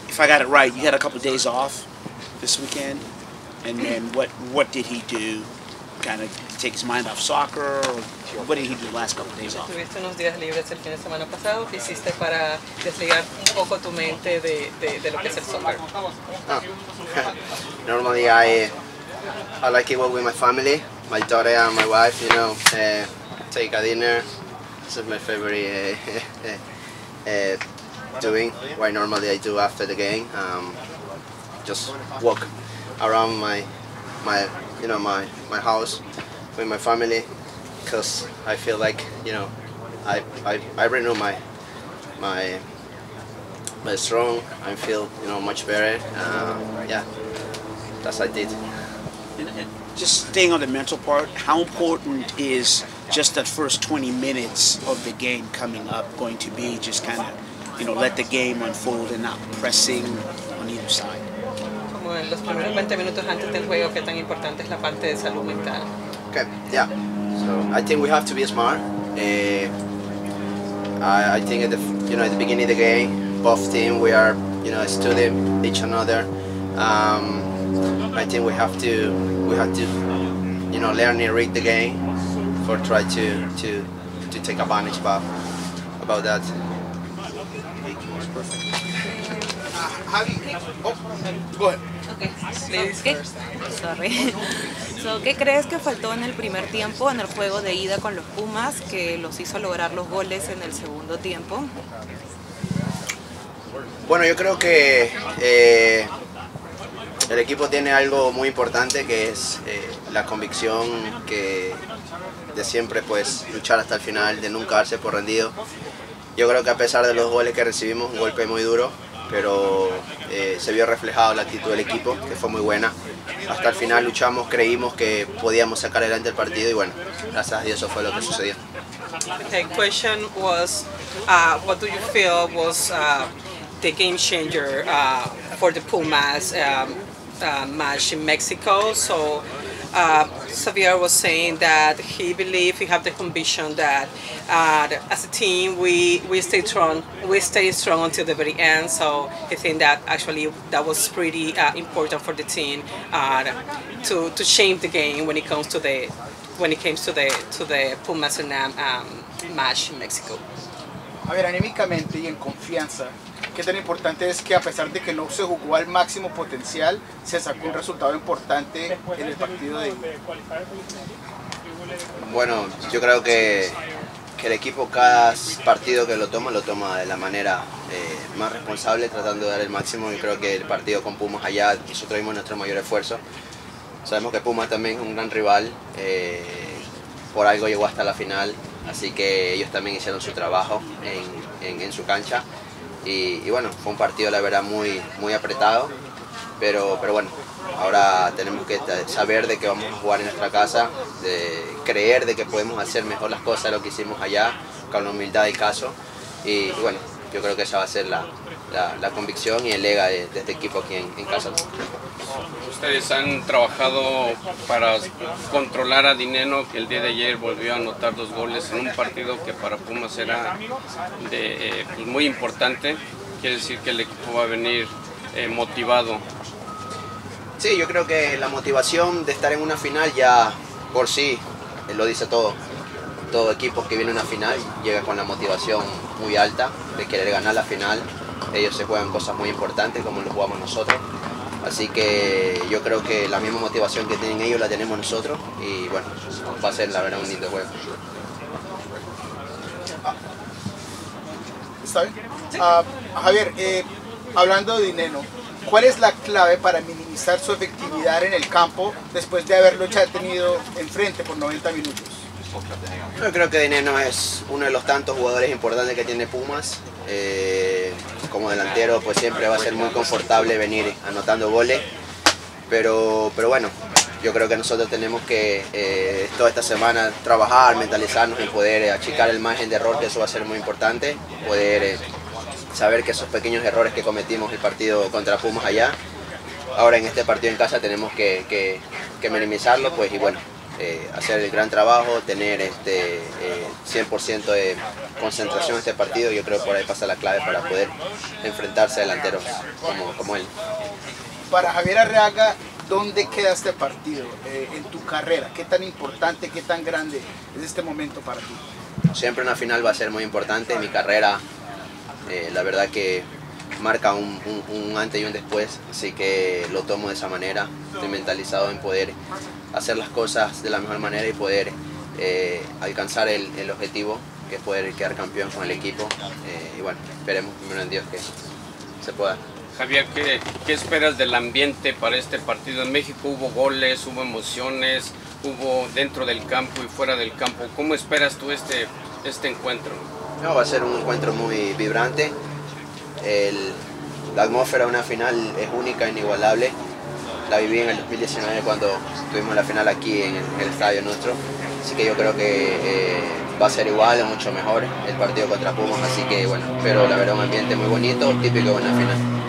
if I got it right, you had a couple of days off this weekend, and then what did he do? Kind of take his mind off soccer, or what did he do the last couple of days off? Tuviste unos días libres el fin de semana pasado. ¿Qué hiciste para desligar un poco tu mente de lo que es el soccer? Normally I like it well with my family, my daughter and my wife. You know, take a dinner. This is my favorite doing. What normally I do after the game. Just walk around my house with my family, because I feel like, you know, I renew my strong. I feel, you know, much better. Yeah, that's what I did. Just staying on the mental part, how important is just that first 20 minutes of the game coming up going to be? Just kind of, you know, let the game unfold and not pressing on either side. Como en los primeros 20 minutos antes del juego, ¿qué tan importante es la parte de salud mental? Okay, yeah. So I think we have to be smart. I think at the beginning of the game, both teams we are, you know, studying each another. I think we have to, you know, learn and read the game for try to take advantage about that. Go ahead. Ladies first. Sorry. ¿Qué crees que faltó en el primer tiempo, en el juego de ida con los Pumas, que los hizo lograr los goles en el segundo tiempo? Bueno, yo creo que el equipo tiene algo muy importante, que es la convicción de siempre pues luchar hasta el final, de nunca darse por rendido. Yo creo que a pesar de los goles que recibimos, un golpe muy duro, pero se vio reflejado la actitud del equipo, que fue muy buena. Hasta el final luchamos, creímos que podíamos sacar adelante el partido y bueno, gracias a Dios eso fue lo que sucedió. The question was, what do you feel was the game changer for the Pumas match in Mexico? So Xavier was saying that he believed, he had the conviction that as a team we stay strong until the very end. So I think that actually that was pretty important for the team to change the game when it comes to the Pumas and match in Mexico. A ver, anímicamente y en confianza, ¿qué tan importante es que a pesar de que no se jugó al máximo potencial, se sacó un resultado importante en el partido de hoy? Bueno, yo creo que el equipo cada partido que lo toma de la manera más responsable, tratando de dar el máximo. Y creo que el partido con Pumas allá, nosotros dimos nuestro mayor esfuerzo. Sabemos que Pumas también es un gran rival, por algo llegó hasta la final, así que ellos también hicieron su trabajo en su cancha. Y bueno, fue un partido la verdad muy apretado, pero bueno, ahora tenemos que saber de que vamos a jugar en nuestra casa, de creer de que podemos hacer mejor las cosas de lo que hicimos allá, con la humildad del caso. Y bueno, yo creo que esa va a ser la convicción y el lega de este equipo aquí en casa. Ustedes han trabajado para controlar a Dineno, que el día de ayer volvió a anotar 2 goles en un partido que para Pumas era pues muy importante. Quiere decir que el equipo va a venir motivado. Sí, yo creo que la motivación de estar en una final ya por sí lo dice todo. Todo equipo que viene a una final llega con la motivación muy alta de querer ganar la final. Ellos se juegan cosas muy importantes como lo jugamos nosotros. Así que yo creo que la misma motivación que tienen ellos la tenemos nosotros y bueno, va a ser la verdad un lindo juego. ¿Está bien? Javier, hablando de Dineno, ¿cuál es la clave para minimizar su efectividad en el campo después de haberlo ya tenido enfrente por 90 minutos? Yo creo que Dineno es uno de los tantos jugadores importantes que tiene Pumas. Como delantero pues siempre va a ser muy confortable venir anotando goles, pero bueno, yo creo que nosotros tenemos que toda esta semana trabajar, mentalizarnos y poder achicar el margen de error, que eso va a ser muy importante, poder saber que esos pequeños errores que cometimos el partido contra Pumas allá, ahora en este partido en casa tenemos que minimizarlo, pues, y bueno, hacer el gran trabajo, tener 100% de concentración en este partido. Yo creo que por ahí pasa la clave para poder enfrentarse a delanteros como él. Para Javier Arriaga, ¿dónde queda este partido en tu carrera? ¿Qué tan importante, qué tan grande es este momento para ti? Siempre una final va a ser muy importante. Mi carrera, la verdad que marca un antes y un después, así que lo tomo de esa manera. Estoy mentalizado en poder hacer las cosas de la mejor manera y poder alcanzar el objetivo, que es poder quedar campeón con el equipo. Y bueno, esperemos primero en Dios que se pueda. Javier, ¿qué esperas del ambiente para este partido? En México hubo goles, hubo emociones, hubo dentro del campo y fuera del campo. ¿Cómo esperas tú este encuentro? No, va a ser un encuentro muy vibrante. La atmósfera de una final es única, inigualable. La viví en el 2019 cuando tuvimos la final aquí en el estadio nuestro. Así que yo creo que va a ser igual o mucho mejor el partido contra Pumas. Así que bueno, espero la verdad un ambiente muy bonito, típico de una final.